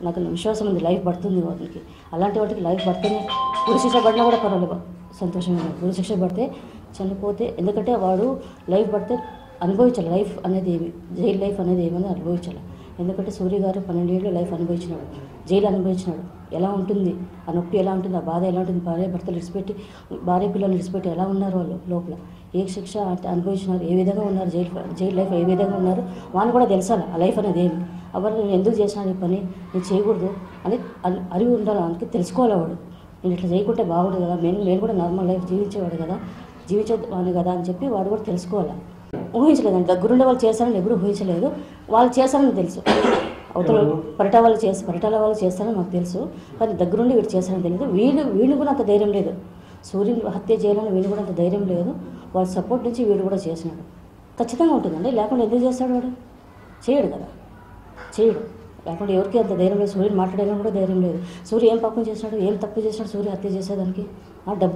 నాకు విశ్వాసం ఉంది లైఫ్ పడుతుంది వాటికి. అలాంటి వాటికి లైఫ్ పడితేనే ఉరి శిక్ష పడినా కూడా పర్వాలేదు, సంతోషంగా. ఉరి శిక్ష పడితే చనిపోతే, ఎందుకంటే వాడు లైఫ్ పడితే అనుభవించాలి. లైఫ్ అనేది ఏమి, జైలు లైఫ్ అనేది ఏమని అనుభవించాలి. ఎందుకంటే సూర్య గారు 12 ఏళ్ళు లైఫ్ అనుభవించినాడు, జైలు అనుభవించినాడు. ఎలా ఉంటుంది ఆ నొప్పి, ఎలా ఉంటుంది ఆ బాధ, ఎలా ఉంటుంది, భార్య భర్తలు విడిచిపెట్టి, భార్య పిల్లలు విడిచిపెట్టి ఎలా ఉన్నారు వాళ్ళు లోపల, ఏ శిక్ష అనుభవించినారు, ఏ విధంగా ఉన్నారు, జైలు లైఫ్ ఏ విధంగా ఉన్నారు, వాళ్ళు కూడా తెలుసాలి ఆ లైఫ్ అనేది ఏమి. అవన్నీ నేను ఎందుకు చేసినా ఈ పని, నేను చేయకూడదు అని అరివి ఉండాలి, అందుకే తెలుసుకోవాలి వాడు. నేను ఇట్లా చేయకుంటే బాగుండు కదా, నేను కూడా నార్మల్ లైఫ్ జీవించేవాడు కదా, జీవించేవాడు కదా అని చెప్పి వాడు కూడా తెలుసుకోవాలి. ఊహించలేదండి, దగ్గరుండే వాళ్ళు చేస్తారని ఎప్పుడు ఊహించలేదు. వాళ్ళు చేస్తారని తెలుసు, అవతల పరిటాల వాళ్ళు చేస్తారని మాకు తెలుసు, కానీ దగ్గరుండి వీడు చేస్తారని తెలియదు. వీళ్ళు కూడా అంత ధైర్యం లేదు, సూర్యుని హత్య చేయాలని వీళ్ళు కూడా అంత ధైర్యం లేదు. వాళ్ళ సపోర్ట్ నుంచి వీడు కూడా చేసినాడు. ఖచ్చితంగా ఉంటుందండి, లేకుండా ఎందుకు చేస్తాడు వాడు, చేయడు కదా, చేయడు. లేకుంటే ఎవరికి అంత ధైర్యం లేదు, సూర్యుని మాట్లాడేలా కూడా ధైర్యం లేదు. సూర్య ఏం పాపం చేసినాడు, ఏం తప్పు చేసినాడు సూర్య హత్య చేసేదానికి? డబ్బు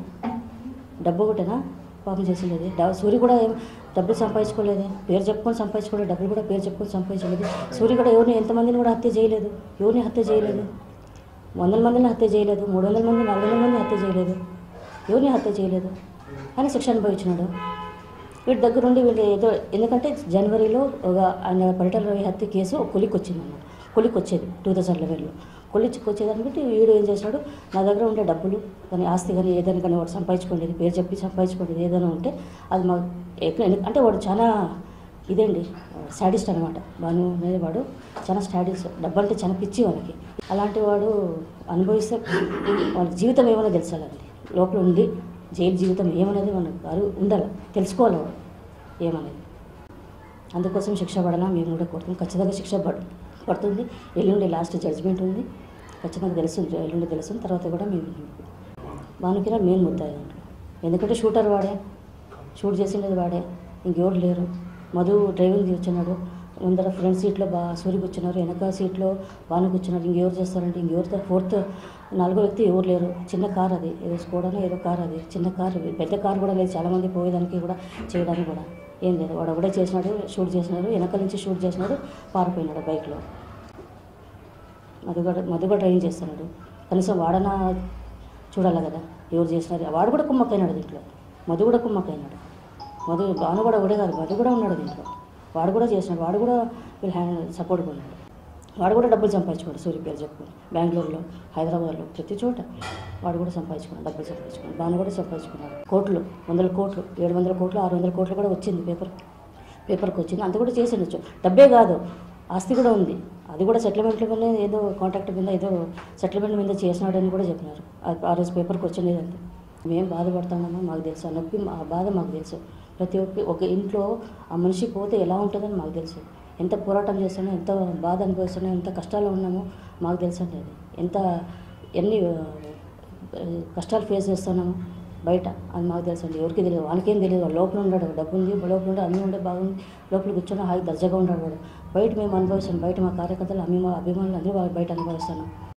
ఒకటేనా పాపం చేసింది. సూర్య కూడా ఏం డబ్బులు సంపాదించుకోలేదు, పేరు చెప్పుకొని సంపాదించుకోలేదు, డబ్బులు కూడా పేరు చెప్పుకొని సంపాదించలేదు. సూర్య కూడా ఎవరిని ఎంతమందిని కూడా హత్య చేయలేదు, ఎవరిని హత్య చేయలేదు, 100 మందిని హత్య చేయలేదు, 300 మంది 400 మంది హత్య చేయలేదు, ఎవరిని హత్య చేయలేదు. కానీ శిక్ష అనుభవించినాడు. వీటి దగ్గరుండి వీళ్ళు ఏదో, ఎందుకంటే జనవరిలో ఒక ఆయన పరిటాల రవి హత్య కేసు కొలికి వచ్చిందన్నమాట. కొలికి వచ్చేది 2011లో కొలికి వచ్చేదనుకుంటే వీడు ఏం చేశాడు, నా దగ్గర ఉండే డబ్బులు కానీ ఆస్తి కానీ ఏదైనా కానీ వాడు సంపాదించుకోండి, పేరు చెప్పి సంపాదించుకోండి, ఏదైనా ఉంటే అది మాకు అంటే వాడు చాలా ఇదేండి స్టాడిస్ట్ అనమాట. భాను అనేది వాడు చాలా స్టాడిస్ట్, డబ్బు అంటే చాలా పిచ్చి వాళ్ళకి. అలాంటి వాడు అనుభవిస్తే వాళ్ళ జీవితం ఏమైనా తెలుసాలండి, లోపల ఉండి జైలు జీవితం ఏమనేది మనకు ఉండాలి, తెలుసుకోవాలి వాడు ఏమనేది. అందుకోసం శిక్ష పడాలా మేము కూడా కోరుతున్నాం. ఖచ్చితంగా శిక్ష పడుతుంది. ఎల్లుండి లాస్ట్ జడ్జిమెంట్ ఉంది, ఖచ్చితంగా తెలుస్తుంది, ఎల్లుండి తెలుస్తుంది. తర్వాత కూడా మేము భానుకిరా మెయిన్ ముద్దాయి, ఎందుకంటే షూటర్ వాడే, షూట్ చేసిండేది వాడే, ఇంకెవరు లేరు. మధు డ్రైవింగ్ కూర్చున్నాడు, ముందర ఫ్రంట్ సీట్లో సూర్య కూర్చున్నారు, వెనక సీట్లో భాను కూర్చున్నారు. ఇంకెవరు చేస్తారంటే ఇంకెవరితో నాలుగో వ్యక్తి ఎవరు లేరు. చిన్న కార్ అది, ఏదో స్కోడానో ఏదో కార్, అది చిన్న కార్, పెద్ద కార్ కూడా లేదు. చాలామంది పోయేదానికి కూడా చేయడానికి కూడా ఏం లేదు. వాడు ఒకటే చేసినాడు, షూట్ చేసినాడు, వెనకాల నుంచి షూట్ చేసినాడు, పారిపోయినాడు బైక్లో. మధు కూడా డ్రైవింగ్ చేస్తున్నాడు, కనీసం వాడనా చూడాలి కదా ఎవరు చేసినారు. వాడు కూడా కుమ్మక్కైనాడు దీంట్లో, మధు కూడా కుమ్మక్కైనాడు. భాను కూడా ఒకటే కాదు, మధు కూడా ఉన్నాడు దీంట్లో, వాడు కూడా చేసినాడు, వాడు కూడా వీళ్ళు సపోర్ట్గా ఉన్నాడు. వాడు కూడా డబ్బులు సంపాదించుకోండి, సూర్య పేరు చెప్పుకొని బెంగళూరులో, హైదరాబాద్లో, ప్రతి చోట వాడు కూడా సంపాదించుకున్నాడు, డబ్బులు సంపాదించుకున్నాడు. భాను కూడా సంపాదించుకున్నాడు. కోట్లు, 100 కోట్లు, 700 కోట్లు, 600 కోట్లు కూడా వచ్చింది, పేపర్కి వచ్చింది. అంత కూడా చేసి ఉండొచ్చు. డబ్బే కాదు, ఆస్తి కూడా ఉంది, అది కూడా సెటిల్మెంట్ల మీద ఏదో కాంట్రాక్ట్ మీద ఏదో సెటిల్మెంట్ మీద చేసినాడని కూడా చెప్పినారు. ఆ రోజు పేపర్కి వచ్చింది. అంతే. మేము బాధపడుతున్నామో మాకు తెలుసు, ఆ నొప్పి ఆ బాధ మాకు తెలుసు. ప్రతి ఒక ఇంట్లో ఆ మనిషి పోతే ఎలా ఉంటుందని మాకు తెలుసు. ఎంత పోరాటం చేస్తున్నామో, ఎంత బాధ అనుభవిస్తున్నామో, ఎంత కష్టాలు ఉన్నామో మాకు తెలుసు అండి. అది ఎన్ని కష్టాలు ఫేస్ చేస్తున్నామో బయట అది మాకు తెలుసు అండి. ఎవరికి తెలియదు, వాళ్ళకేం తెలియదు. వాడు లోపల ఉన్నాడు, డబ్బు ఉంది, లోపల ఉండే అన్నీ ఉండే బాగుంది, లోపల కూర్చొని హాయి దర్జాగా ఉన్నాడు వాడు. బయట మేము అనుభవిస్తాం, బయట మా కార్యకర్తలు అభిమానులు అన్నీ బయట అనుభవిస్తున్నాం.